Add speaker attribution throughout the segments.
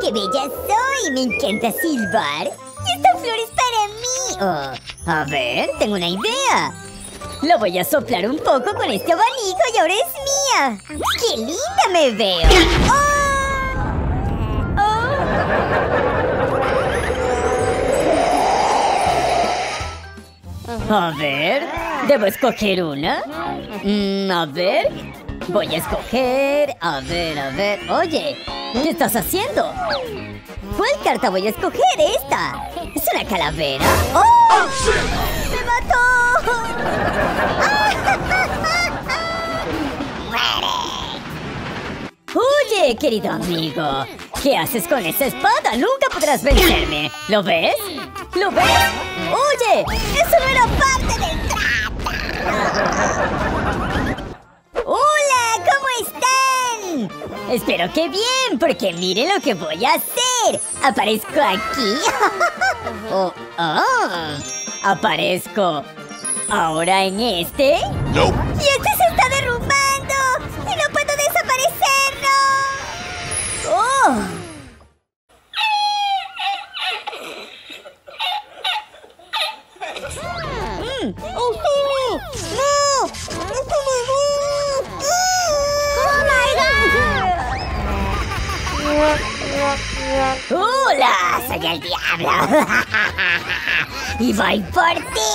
Speaker 1: ¡Qué bella soy! ¡Me encanta silbar! ¡Y esta flor es para mí! Oh, a ver, tengo una idea. Lo voy a soplar un poco con este abanico y ahora es mía. ¡Qué linda me veo! ¡Oh! ¡Oh! A ver, ¿debo escoger una? A ver, voy a escoger... A ver... Oye, ¿qué estás haciendo? ¿Cuál carta voy a escoger? ¡Esta! ¿Es una calavera? ¡Oh! ¡Me mató! Oye, querido amigo, ¿qué haces con esa espada? Nunca podrás vencerme. ¿Lo ves? ¿Lo ves? ¡Oye! ¡Eso no era parte del trato! ¡Hola! ¿Cómo están? Espero que bien, porque miren lo que voy a hacer. Aparezco aquí. Aparezco ahora en este.
Speaker 2: Nope.
Speaker 1: Y este se está derrumbando. Y no puedo desaparecerlo. ¡Oh! ¡Auxilio! ¡No! ¡Oh, my God! ¡Hola! ¡Soy el diablo! ¡Y voy por ti!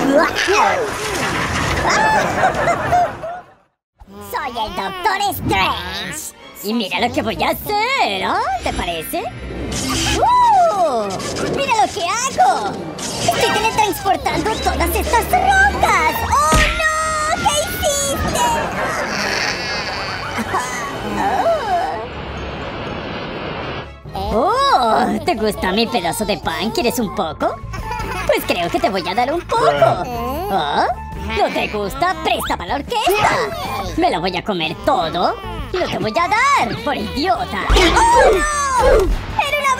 Speaker 1: ¡Soy el Doctor Strange! Y mira lo que voy a hacer, ¿oh? ¿Te parece? ¡Mira lo que hago! ¡Estoy teletransportando todas estas rocas! ¡Oh, no! ¿Qué hiciste? ¡Oh! ¿Te gusta mi pedazo de pan? ¿Quieres un poco? Pues creo que te voy a dar un poco. ¿Oh? ¿No te gusta? ¡Préstame la orquesta! ¡Me lo voy a comer todo! ¡No te voy a dar, por idiota! ¡Oh, no! ¡Era una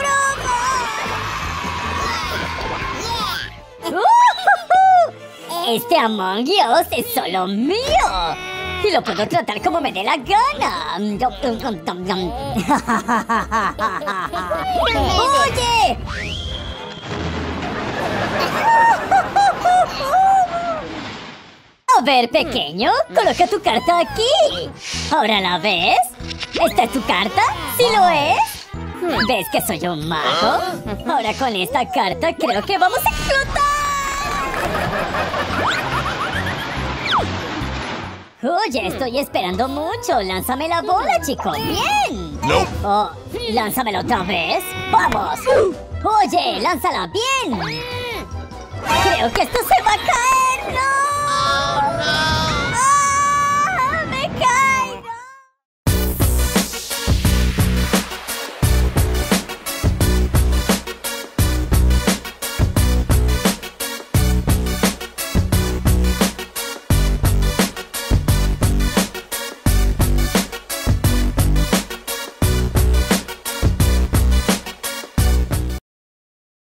Speaker 1: broma! Este Among Us es solo mío. Y lo puedo tratar como me dé la gana. ¡Oye! A ver, pequeño, coloca tu carta aquí. ¿Ahora la ves? ¿Esta es tu carta? ¿Sí lo es? ¿Ves que soy un mago? Ahora con esta carta creo que vamos a explotar. Oye, estoy esperando mucho. Lánzame la bola, chico. ¡Bien!
Speaker 2: Nope.
Speaker 1: Oh, lánzamela otra vez. ¡Vamos! Oye, lánzala bien. Creo que esto se va a caer. ¡No!